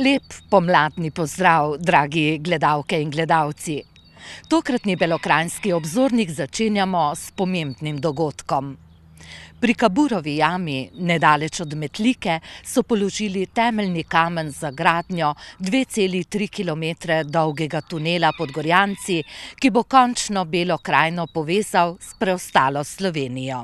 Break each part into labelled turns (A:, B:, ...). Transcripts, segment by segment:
A: Lep pomladni pozdrav, dragi gledalke in gledalci. Tokratni Belokranjski obzornik začenjamo s pomembnim dogodkom. Pri Kaburovi jami, nedaleč od Metlike, so položili temeljni kamen za gradnjo 2,3 km dolgega tunela pod Gorjanci, ki bo končno Belo krajino povezal s preostalo Slovenijo.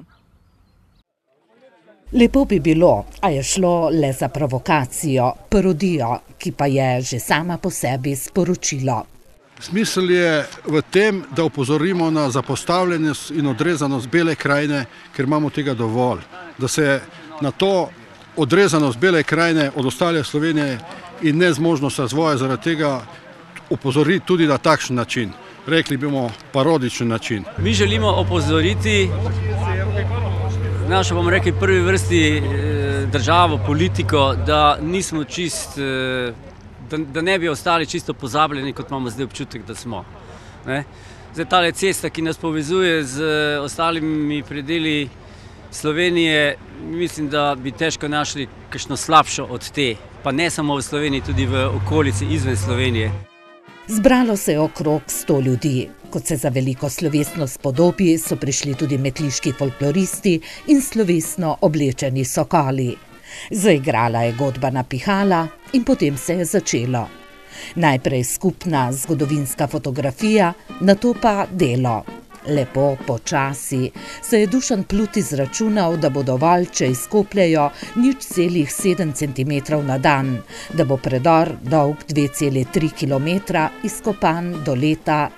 A: Lepo bi bilo, a je šlo le za provokacijo, parodijo, ki pa je že sama po sebi sporočilo.
B: Smisel je v tem, da opozorimo na zapostavljenost in odrezanost Bele krajine, ker imamo tega dovolj. Da se na to odrezanost Bele krajine od ostale Slovenije in nezmožnost razvoja zaradi tega opozori tudi na takšen način. Rekli bomo parodičen način.
C: Mi želimo opozoriti našo, bomo rekli, prvi vrsti državo, politiko, da nismo čist, da ne bi ostali čisto pozabljeni, kot imamo zdaj občutek, da smo. Zdaj tale cesta, ki nas povezuje z ostalimi predeli Slovenije, mislim, da bi težko našli kakšno slabšo od te, pa ne samo v Sloveniji, tudi v okolici izven Slovenije.
A: Zbralo se je okrog 100 ljudi. Kot se za veliko slovesno spodobi, so prišli tudi metliški folkloristi in slovesno oblečeni sokoli. Zaigrala je godbana pihala in potem se je začelo. Najprej skupna zgodovinska fotografija, nato pa delo. Lepo, počasi se je Dušan Plut izračunal, da bo dovolj, če izkopljejo 0,7 cm na dan, da bo predor dolg 2,3 km izkopan do leta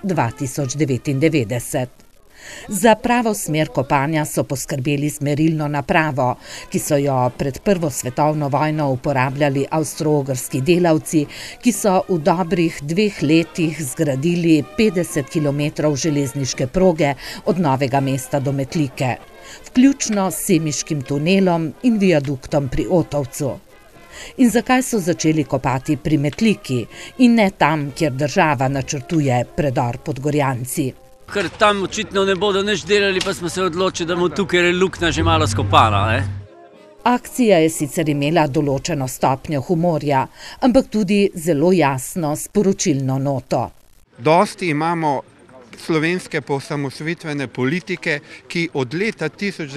A: 2099. Za pravo smer kopanja so poskrbeli z merilno napravo, ki so jo pred Prvo svetovno vojno uporabljali avstro-ogrski delavci, ki so v dobrih 2 letih zgradili 50 km železniške proge od Novega mesta do Metlike, vključno s Semiškim tunelom in viaduktom pri Otovcu. In zakaj so začeli kopati pri Metliki in ne tam, kjer država načrtuje predor pod Gorjanci?
C: Ker tam očitno ne bodo nič delali, pa smo se odločili, da bomo tukaj, ker je luknja že malo skopana.
A: Akcija je sicer imela določeno stopnjo humorja, ampak tudi zelo jasno sporočilno noto.
D: Dosti imamo slovenske poosamosvojitvene politike, ki od leta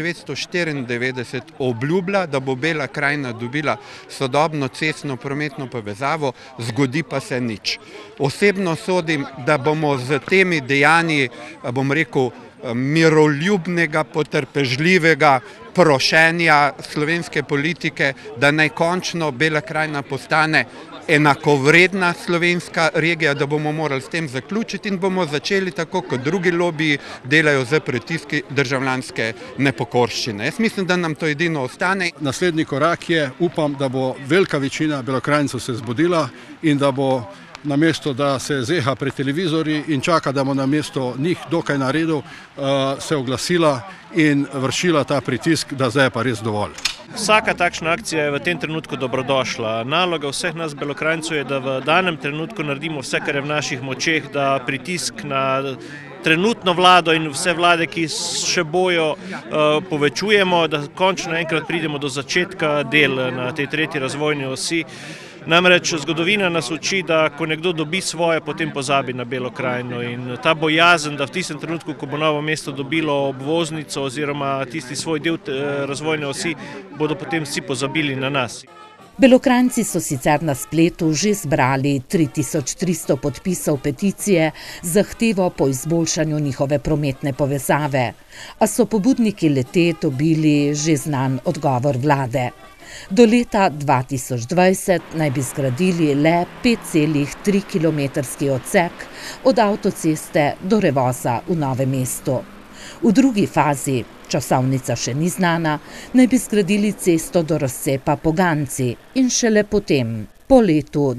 D: 1994 obljublja, da bo Bela krajina dobila sodobno cestno prometno povezavo, zgodi pa se nič. Osebno sodim, da bomo z temi dejanji, bom rekel, miroljubnega, potrpežljivega prošenja slovenske politike, da naj končno Bela krajina postane enakovredna slovenska regija, da bomo morali s tem zaključiti in bomo začeli tako, kot drugi lobiji delajo z pritiski državljanske nepokorščine. Jaz mislim, da nam to edino ostane.
B: Naslednji korak je, upam, da bo velika večina Belokranjcev se zbudila in da bo namesto, da se zeha pred televizorji in čaka, da bo namesto njih dokaj naredil, se oglasila in vršila ta pritisk, da zdaj je pa res dovolj.
E: Vsaka takšna akcija je v tem trenutku dobrodošla. Naloga vseh nas Belokranjcev je, da v danem trenutku naredimo vse, kar je v naših močeh, da pritisk na trenutno vlado in vse vlade, ki še bojo, povečujemo, da končno enkrat pridemo do začetka del na tej 3. razvojni osi. Namreč zgodovina nas uči, da ko nekdo dobi svoje, potem pozabi na Belo krajino in ta bojazen, da v tistem trenutku, ko bo Novo mesto dobilo obvoznico oziroma tisti svoj del razvojne osi, bodo potem vsi pozabili na nas.
A: Belokranjci so sicer na spletu že zbrali 3300 podpisov peticije z zahtevo po izboljšanju njihove prometne povezave, a so pobudniki le-te dobili že znan odgovor vlade. Do leta 2020 naj bi zgradili le 5,3 kilometrski odsek od avtoceste do Revoza v Novem mestu. V drugi fazi, časovnica še ni znana, naj bi zgradili cesto do razcepa Poganci in šele potem, po letu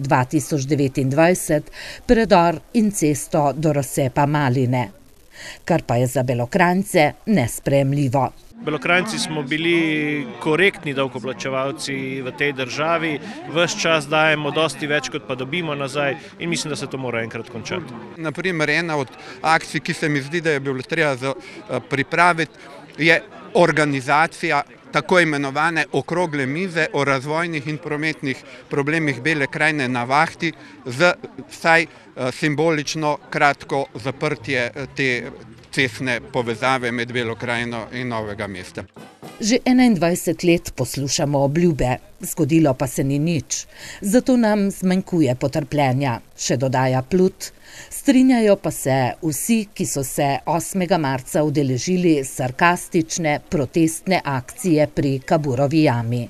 A: 2029, predor in cesto do razcepa Maline, kar pa je za Belokranjce nesprejemljivo.
E: Belokranjci smo bili korektni davkoplačevalci v tej državi, ves čas dajemo dosti več, kot pa dobimo nazaj in mislim, da se to mora enkrat končati.
D: Naprimer, ena od akcij, ki se mi zdi, da je bilo treba pripraviti, je organizacija tako imenovane okrogle mize o razvojnih in prometnih problemih Bele krajine na vahti z vsaj simbolično kratko zaprtje te cestne povezave med Belo krajino in Novega mesta.
A: Že 21 let poslušamo obljube, zgodilo pa se ni nič. Zato nam zmanjkuje potrpljenja, še dodaja Plut. Strinjajo pa se vsi, ki so se 8. marca udeležili sarkastične protestne akcije pri Kaburovi jami.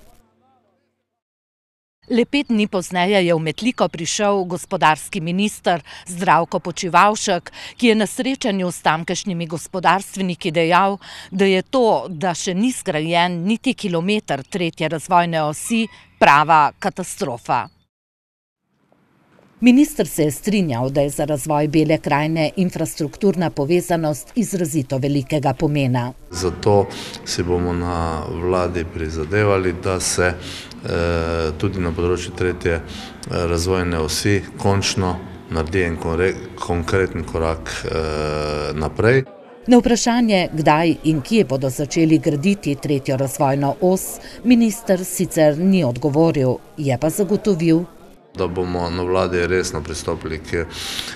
A: Le 5 dni pozneje je v Metliko prišel gospodarski minister Zdravko Počivalšek, ki je na srečanju s tamkajšnjimi gospodarstveniki dejal, da je to, da še ni zgrajen niti kilometer 3. razvojne osi, prava katastrofa. Minister se je strinjal, da je za razvoj Bele krajine infrastrukturna povezanost izrazito velikega pomena.
F: Zato si bomo na vladi prizadevali, da se tudi na področju 3. razvojne osi končno naredi en konkreten korak naprej.
A: Na vprašanje, kdaj in kje bodo začeli graditi 3. razvojno os, minister sicer ni odgovoril, je pa zagotovil,
F: da bomo na vladi resno pristopili k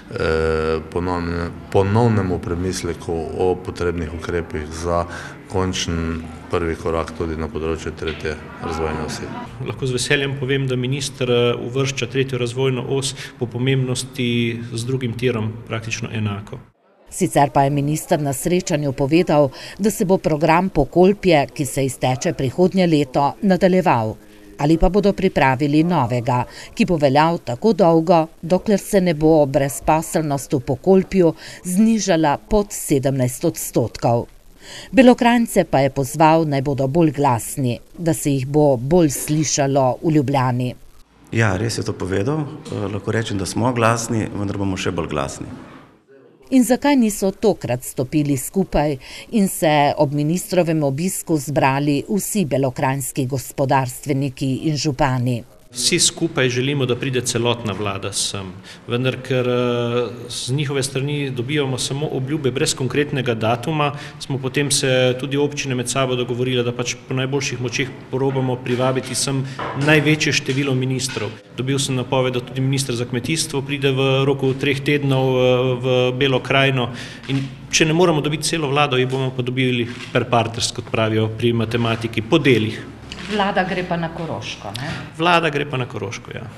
F: ponovnemu premisleku o potrebnih ukrepih za končen prvi korak tudi na področju 3. razvojne osi.
E: Lahko z veseljem povem, da minister uvršča 3. razvojno os po pomembnosti z drugim tirom praktično enako.
A: Sicer pa je minister na srečanju povedal, da se bo program Pokolpje, ki se izteče prihodnje leto, nadaljeval. Ali pa bodo pripravili novega, ki bo veljal tako dolgo, dokler se ne bo brezposelnost v Pokolpju znižala pod 17%. Belokranjce pa je pozval, naj bodo bolj glasni, da se jih bo bolj slišalo v Ljubljani.
G: Ja, res je to povedal. Lahko rečem, da smo glasni, vendar bomo še bolj glasni.
A: In zakaj niso tokrat stopili skupaj in se ob ministrovem obisku zbrali vsi belokranjski gospodarstveniki in župani?
E: Vsi skupaj želimo, da pride celotna vlada sem, vendar ker z njihove strani dobivamo samo obljube brez konkretnega datuma, smo potem se tudi občine med sabo dogovorile, da pač po najboljših močeh probamo privabiti sem največje število ministrov. Dobil sem napoved, da tudi minister za kmetijstvo pride v roku 3 tednov v Belo krajino in če ne moramo dobiti celo vlado, jo bomo pa dobili per partes, kot pravijo pri matematiki, po delih.
A: Vlada gre pa na Koroško, ne?
E: Vlada gre pa na Koroško, ja.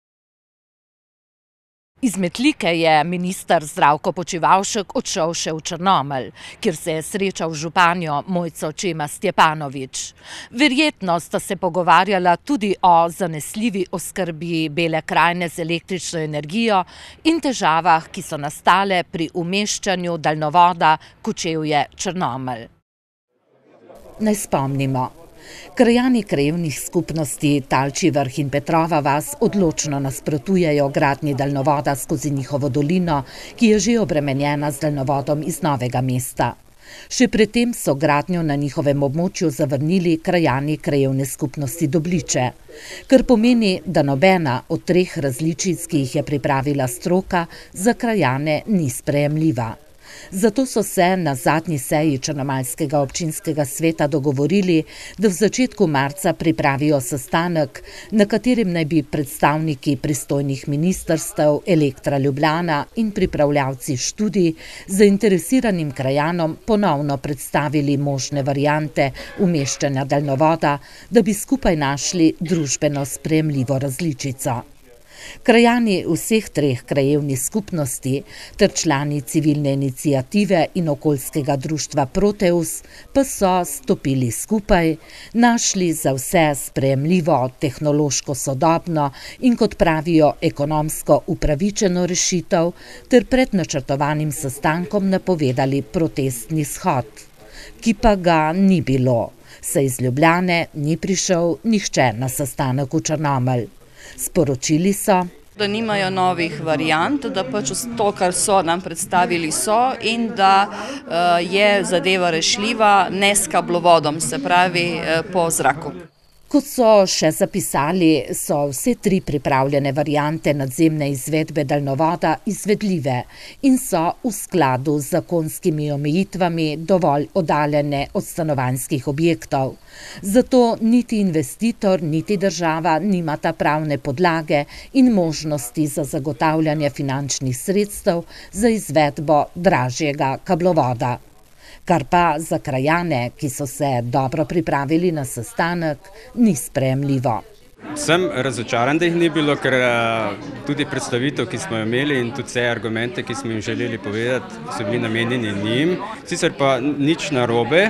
A: Iz Metlike je minister Zdravko Počivalšek odšel še v Črnomelj, kjer se je srečal z županjo Mojco Čema Stjepanovič. Verjetno sta se pogovarjala tudi o zanesljivi oskrbi Bele krajine z električno energijo in težavah, ki so nastale pri umeščanju daljnovoda Kočevje-Črnomelj. Naj spomnimo. Krajani krajevnih skupnosti Talčji vrh in Petrova vas odločno nasprotujejo gradnji daljnovoda skozi njihovo dolino, ki je že obremenjena z daljnovodom iz Novega mesta. Še predtem so gradnjo na njihovem območju zavrnili krajani krajevne skupnosti Dobliče, kar pomeni, da nobena od 3 različic, ki jih je pripravila stroka, za krajane ni sprejemljiva. Zato so se na zadnji seji Črnomaljskega občinskega sveta dogovorili, da v začetku marca pripravijo sestanek, na katerem naj bi predstavniki pristojnih ministrstev, Elektra Ljubljana in pripravljavci študij zainteresiranim krajanom ponovno predstavili možne variante umeščanja daljnovoda, da bi skupaj našli družbeno sprejemljivo različico. Krajani vseh 3 krajevnih skupnosti ter člani civilne iniciative in okoljskega društva Proteus pa so stopili skupaj, našli za vse sprejemljivo, tehnološko sodobno in, kot pravijo, ekonomsko upravičeno rešitev ter pred načrtovanim sestankom napovedali protestni shod, ki pa ga ni bilo, saj iz Ljubljane ni prišel nihče na sestanek v Črnomelj. Sporočili so,
H: da nimajo novih variant, da pač to, kar so nam predstavili, so in da je zadeva rešljiva ne s kablovodom, se pravi po zraku.
A: Kot so še zapisali, so vse 3 pripravljene variante nadzemne izvedbe daljnovoda izvedljive in so v skladu z zakonskimi omejitvami dovolj oddaljene od stanovanjskih objektov. Zato niti investitor, niti država nimata pravne podlage in možnosti za zagotavljanje finančnih sredstev za izvedbo dražjega kablovoda. Kar pa za krajane, ki so se dobro pripravili na sestanek, ni sprejemljivo.
I: Sem razočaran, da jih ni bilo, ker tudi predstavitev, ki smo jo imeli in tudi vse argumente, ki smo jim želeli povedati, so bili namenjeni njim. Sicer pa nič narobe,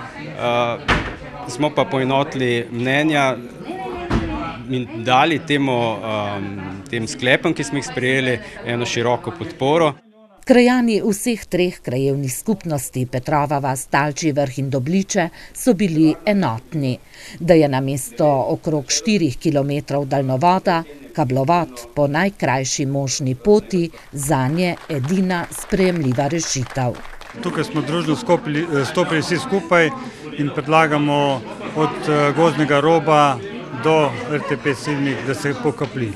I: smo pa poenotili mnenja in dali tem sklepom, ki smo jih sprejeli, eno široko podporo.
A: Krajani vseh 3 krajevnih skupnosti Petrova vas, Talčji vrh in Dobliče so bili enotni, da je namesto okrog 4 kilometrov daljnovoda kablovod po najkrajši možni poti zanje edina sprejemljiva rešitev.
J: Tukaj smo družno stopili vsi skupaj in predlagamo od gozdnega roba do RTP Slivnik, da se pokapli.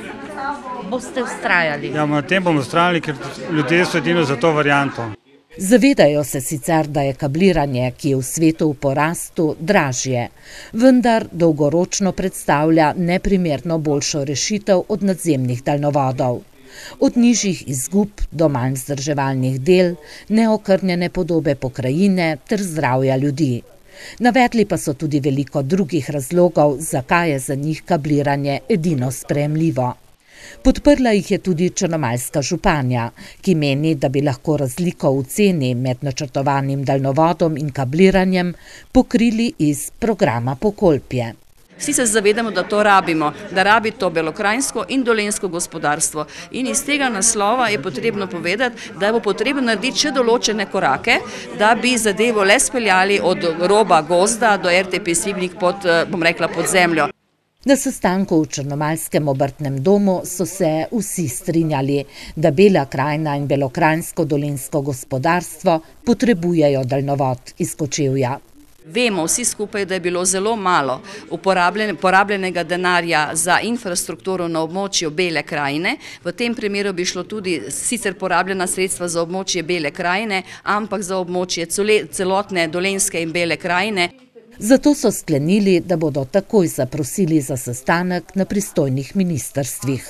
A: Boste vztrajali?
J: Ja, na tem bomo vztrajali, ker ljudje so edino za to varianto.
A: Zavedajo se sicer, da je kabliranje, ki je v svetu v porastu, dražje, vendar dolgoročno predstavlja neprimerno boljšo rešitev od nadzemnih daljnovodov. Od nižjih izgub do manj vzdrževalnih del, neokrnjene podobe pokrajine ter zdravja ljudi. Navedli pa so tudi veliko drugih razlogov, zakaj je za njih kabliranje edino sprejemljivo. Podprla jih je tudi črnomaljska županja, ki meni, da bi lahko razliko v ceni med načrtovanim daljnovodom in kabliranjem pokrili iz programa Pokolpje.
H: Vsi se zavedamo, da to rabimo, da rabi to belokranjsko in dolenjsko gospodarstvo. In iz tega naslova je potrebno povedati, da bo potrebno narediti še določene korake, da bi zadevo le speljali od roba gozda do RTP Slivnik pod zemljo.
A: Na sestanku v Črnomaljskem obrtnem domu so se vsi strinjali, da Bela krajina in belokranjsko-dolenjsko gospodarstvo potrebujejo daljnovod iz Kočevja.
H: Vemo vsi skupaj, da je bilo zelo malo porabljenega denarja za infrastrukturo na območju Bele krajine. V tem primeru bi šlo tudi sicer porabljena sredstva za območje Bele krajine, ampak za območje celotne Dolenjske in Bele krajine.
A: Zato so sklenili, da bodo takoj zaprosili za sestanek na pristojnih ministrstvih.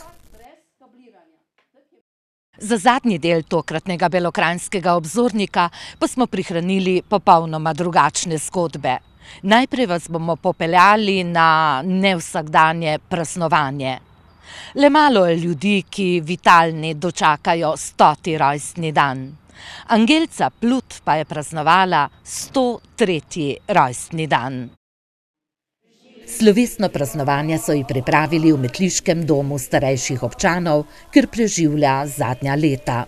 A: Za zadnji del tokratnega belokranjskega obzornika pa smo prihranili popolnoma drugačne zgodbe. Najprej vas bomo popeljali na nevsakdanje praznovanje. Le malo je ljudi, ki vitalni dočakajo 100. rojstni dan. Angelca Plut pa je praznovala 103. rojstni dan. Slovesno praznovanje so ji pripravili v Metliškem domu starejših občanov, kjer preživlja zadnja leta.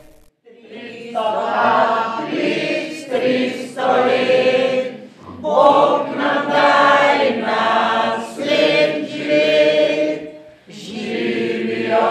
A: 300 let, Bog nam daj nasled živeti, živijo.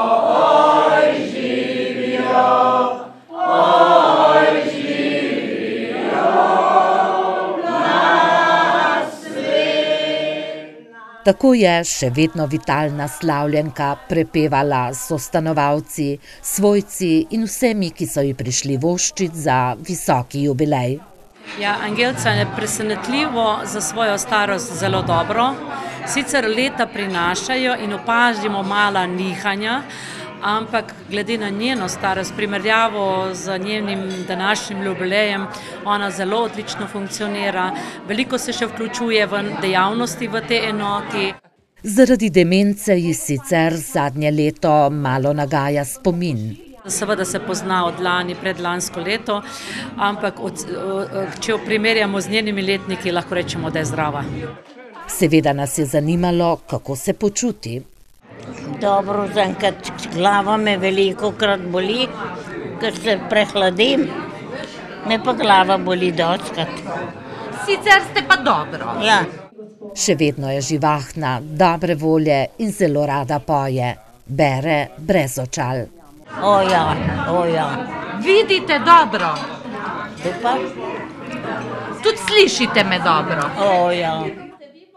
A: Tako je še vedno vitalna slavljenka prepevala sostanovalci, svojci in vsemi, ki so ji prišli voščit za visoki jubilej.
K: Ja, Angelca je presenetljivo za svojo starost zelo dobro. Sicer leta prinašajo in opazimo mala nihanja, ampak glede na njeno starost, primerjavo z njenim današnjim jubilejem, ona zelo odlično funkcionira, veliko se še vključuje v dejavnosti v tej enoti.
A: Zaradi demence ji sicer zadnje leto malo nagaja spomin.
K: Seveda se pozna od lani, predlansko leto, ampak če jo primerjamo z njenimi letniki, lahko rečemo, da je zdrava.
A: Seveda nas je zanimalo, kako se počuti.
L: Dobro, zaenkrat glava me velikokrat boli, ker se prehladim, me pa glava boli dostikrat.
A: Sicer ste pa dobro.
L: Ja.
A: Še vedno je živahna, dobre volje in zelo rada poje. Bere brez očal.
L: O ja.
A: Vidite dobro?
L: Super.
A: Tudi slišite me dobro?
L: O ja.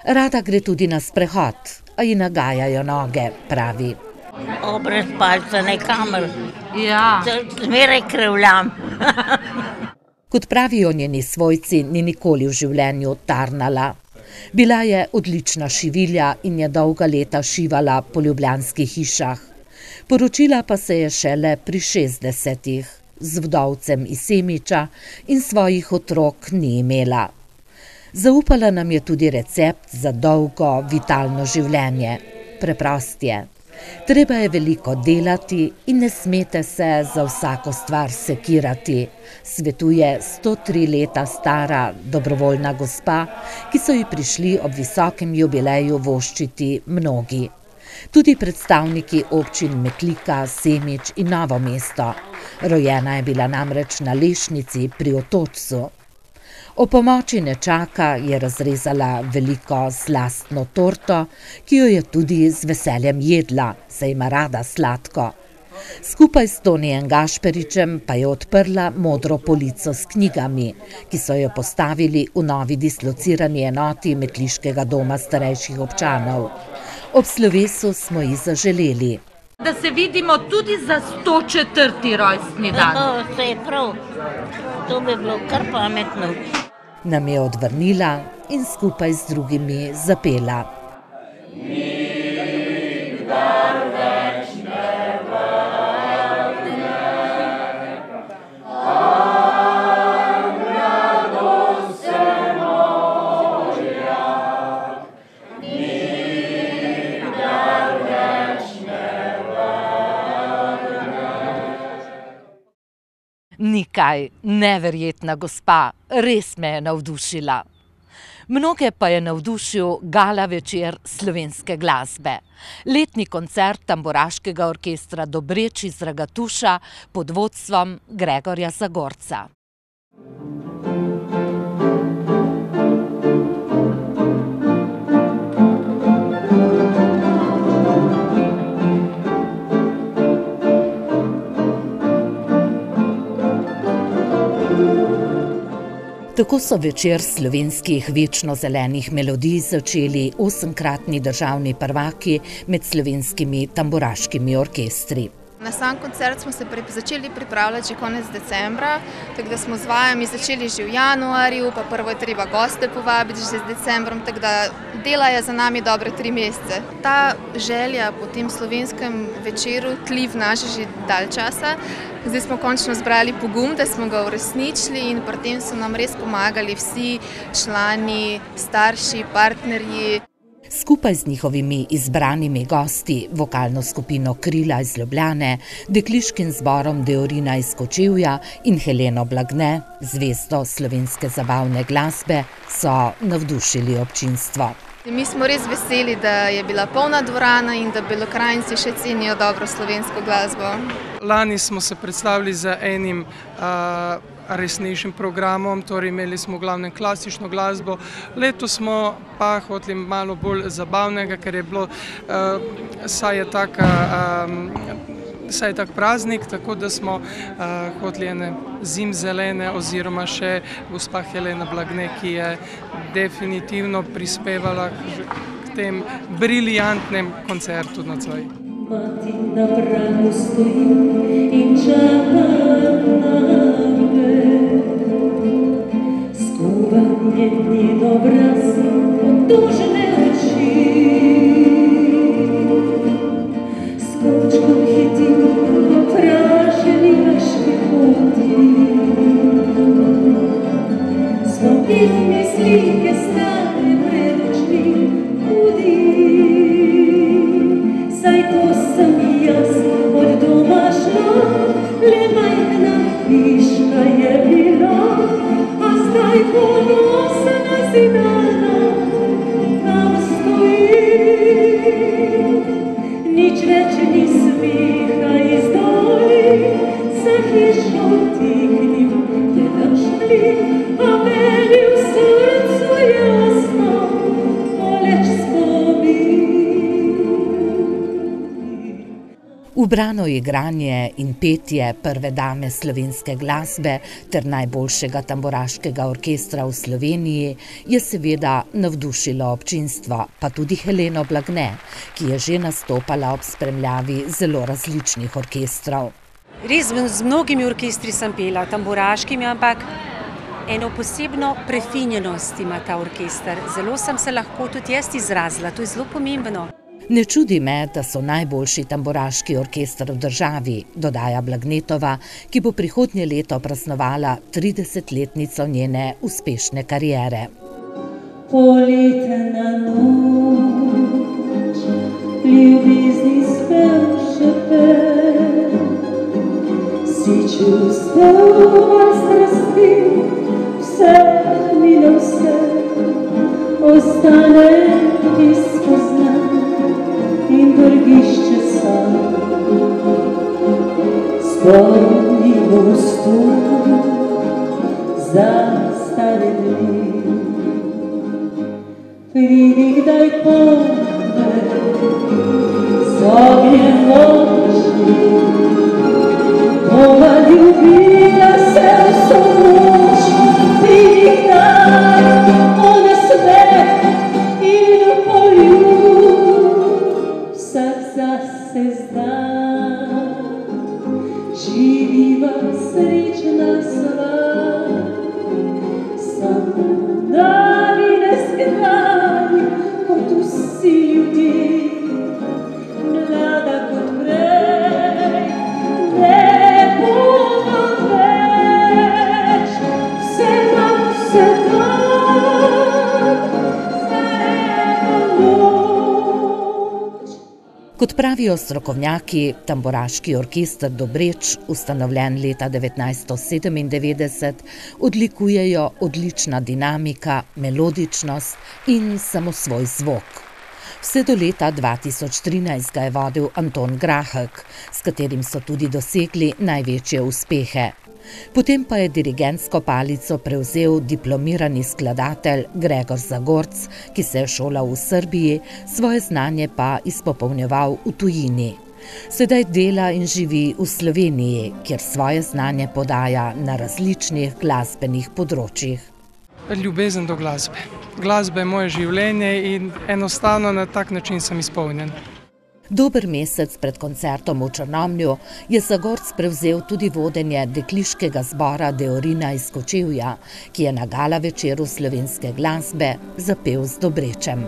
A: Rada gre tudi na sprehod, a ji nagajajo noge, pravi.
L: Brez palca nekamer.
K: Ja.
L: Zmeraj krivljam.
A: Kot pravijo njeni svojci, ni nikoli v življenju tarnala. Bila je odlična šivilja in je dolga leta šivala po ljubljanskih hišah. Poročila pa se je šele pri 60-ih, z vdovcem iz Semiča in svojih otrok ni imela. Zaupala nam je tudi recept za dolgo, vitalno življenje. Preprost je. Treba je veliko delati in ne smete se za vsako stvar sekirati, svetuje 103 leta stara dobrovoljna gospa, ki so ji prišli ob visokem jubileju voščiti mnogi. Tudi predstavniki občin Metlika, Semič in Novo mesto. Rojena je bila namreč na Lešnici pri Otočcu. O pomoči nečaka je razrezala veliko slastno torto, ki jo je tudi z veseljem jedla, saj ima rada sladko. Skupaj s Tonijem Gašperičem pa je odprla modro polico s knjigami, ki so jo postavili v novi dislocirani enoti Metliškega doma starejših občanov. Ob slovesu smo ji zaželeli.
M: Da se vidimo tudi za 104. rojstni dan.
L: Vse je prav. To bi bilo kar pametno.
A: Nam je odvrnila in skupaj z drugimi zapela. Nikaj, neverjetna gospa, res me je navdušila. Mnoge pa je navdušil gala večer slovenske glasbe. Letni koncert tamburaškega orkestra Dobreč iz Ragatuša pod vodstvom Gregorja Zagorca. Tako so večer slovenskih večno zelenih melodij začeli 8-kratni državni prvaki med slovenskimi tamburaškimi orkestri.
N: Na sam koncert smo se začeli pripravljati že konec decembra, tako da smo z vajami začeli že v januarju, pa prvo je treba goste povabiti že z decembrom, tako da dela je za nami dobre 3 mesece. Ta želja po tem slovenskem večeru tli v nas že dalj časa. Zdaj smo končno zbrali pogum, da smo ga uresničili in pri tem so nam res pomagali vsi člani, starši, partnerji.
A: Skupaj z njihovimi izbranimi gosti, vokalno skupino Krila iz Ljubljane, dekliškim zborom Deorina iz Kočevja in Heleno Blagne, zvezdo slovenske zabavne glasbe, so navdušili občinstvo.
N: Mi smo res veseli, da je bila polna dvorana in da Belokranjci še cenijo dobro slovensko glasbo.
O: Lani smo se predstavili z enim resnejšim programom, torej imeli smo v glavnem klasično glasbo. Letos smo pa hoteli malo bolj zabavnega, ker je bilo, saj je tak praznik, tako da smo hoteli ene zimzelene oziroma še gospa Helena Blagne, ki je definitivno prispevala k tem briljantnem koncertu nocoj. Mati na pragu stoji in čaka name, skuvanje njen obraz odužne oči. S kočkom hitim po praženi vaški poti, spomnitne slike stane pred očmi budi. Saj ko sem jaz od doma šla, le majhna hiška je bila, a zdaj ponosna zidana tam stoji. Nič več ni smeha iz doli, za hišo vtiknil je naš plin, a meni v srcu je ostal boleč spomin.
A: V Ubrano igranje in petje prve dame slovenske glasbe ter najboljšega tamburaškega orkestra v Sloveniji je seveda navdušilo občinstvo, pa tudi Heleno Blagne, ki je že nastopala ob spremljavi zelo različnih orkestrov.
P: Res z mnogimi orkestri sem pela, tamburaškimi, ampak eno posebno prefinjenost ima ta orkester. Zelo sem se lahko tudi jaz izrazila, to je zelo pomembno.
A: Ne čudi me, da so najboljši tamburaški orkester v državi, dodaja Blagnetova, ki bo prihodnje leto praznovala 30-letnico njene uspešne kariere.
Q: Poletna noč, ljubezni spev šepet, si čustva strasti, vse milo vse, ostane ti spoznan. In trgišče sam, spomni mostu za stare dni. Pridi kdaj pome, z ognjem noči, bova ljubila se vso noč. Pridi kdaj, ona smeh in poljub, vsak zase zna, živiva srečna sva, samo nami neskrani, kot vsi ljudje, mlada kot prej, ne bomo več, vse nam vse
A: Kot pravijo strokovnjaki, tamburaški orkester Dobreč, ustanovljen leta 1997, odlikujejo odlična dinamika, melodičnost in samosvoj zvok. Vse do leta 2013 ga je vodil Anton Grahek, s katerim so tudi dosegli največje uspehe. Potem pa je dirigentsko palico prevzel diplomirani skladatelj Gregor Zagorc, ki se je šolal v Srbiji, svoje znanje pa izpopolnjeval v tujini. Sedaj dela in živi v Sloveniji, kjer svoje znanje podaja na različnih glasbenih področjih.
O: Ljubezen do glasbe. Glasba je moje življenje in enostavno na tak način sem izpolnjen.
A: Dober mesec pred koncertom v Črnomlju je Zagorc prevzel tudi vodenje dekliškega zbora Deorina iz Kočevja, ki je na gala večeru slovenske glasbe zapel z Dobrečem.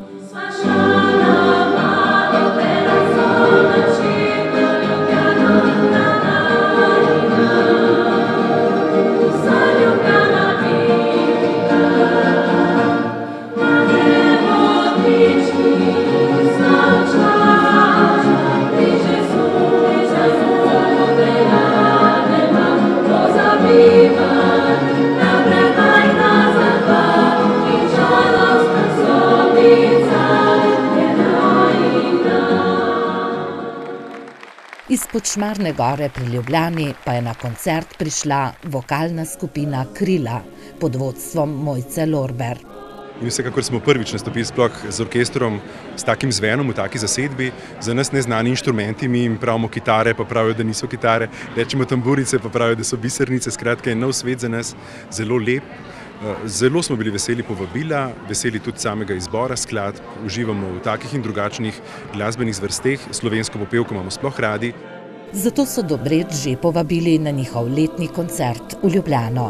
A: Izpod Šmarne gore pri Ljubljani pa je na koncert prišla vokalna skupina Krila pod vodstvom Mojce Lorber.
R: In vsekakor smo prvič nastopili sploh z orkestrom s takim zvenom v taki zasedbi, za nas neznani inštrumenti, mi jim pravimo kitare, pa pravijo, da niso kitare, rečemo tamburice, pa pravijo, da so bisernice, skratka je nov svet za nas, zelo lep. Zelo smo bili veseli povabila, veseli tudi samega izbora skladb, uživamo v takih in drugačnih glasbenih zvrsteh, slovensko popevko imamo sploh radi.
A: Zato so Dobreč že povabili na njihov letni koncert v Ljubljano.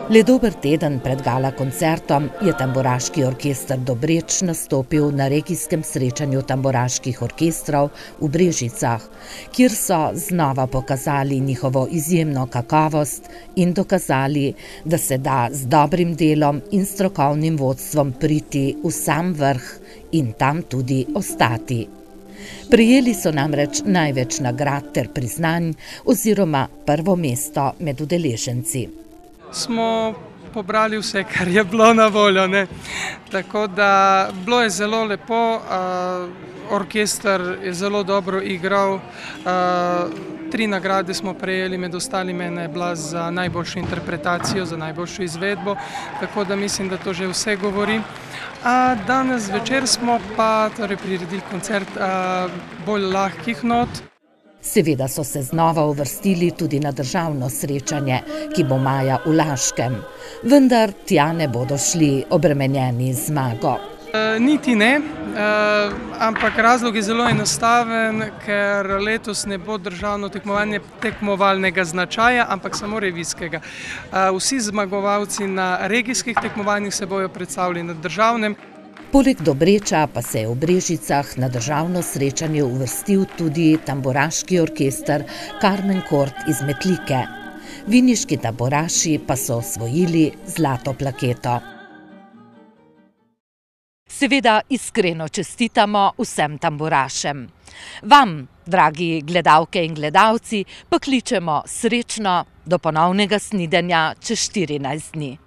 A: Le dober teden pred gala koncertom je tamburaški orkester Dobreč nastopil na regijskem srečanju tamburaških orkestrov v Brežicah, kjer so znova pokazali njihovo izjemno kakovost in dokazali, da se da z dobrim delom in strokovnim vodstvom priti v sam vrh in tam tudi ostati. Prejeli so namreč največ nagrad ter priznanj oziroma prvo mesto med udeleženci.
O: Smo pobrali vse, kar je bilo na voljo, ne. Tako da bilo je zelo lepo, orkester je zelo dobro igral, 3 nagrade smo prejeli, med ostalim ena je bila za najboljšo interpretacijo, za najboljšo izvedbo, tako da mislim, da to že vse govori. Danes večer smo pa priredili koncert bolj lahkih not.
A: Seveda so se znova uvrstili tudi na državno srečanje, ki bo maja v Laškem, vendar tja ne bodo šli obremenjeni z zmago.
O: Niti ne, ampak razlog je zelo enostaven, ker letos ne bo državno tekmovanje tekmovalnega značaja, ampak samo revijskega. Vsi zmagovalci na regijskih tekmovanjih se bojo predstavili na državnem.
A: Poleg Dobreča pa se je v Brežicah na državno srečanje uvrstil tudi tamburaški orkester Karmen Kort iz Metlike. Viniški tamburaši pa so osvojili zlato plaketo. Seveda iskreno čestitamo vsem tamburašem. Vam, dragi gledalke in gledalci, pa kličemo srečno do ponovnega snidenja čez 14 dni.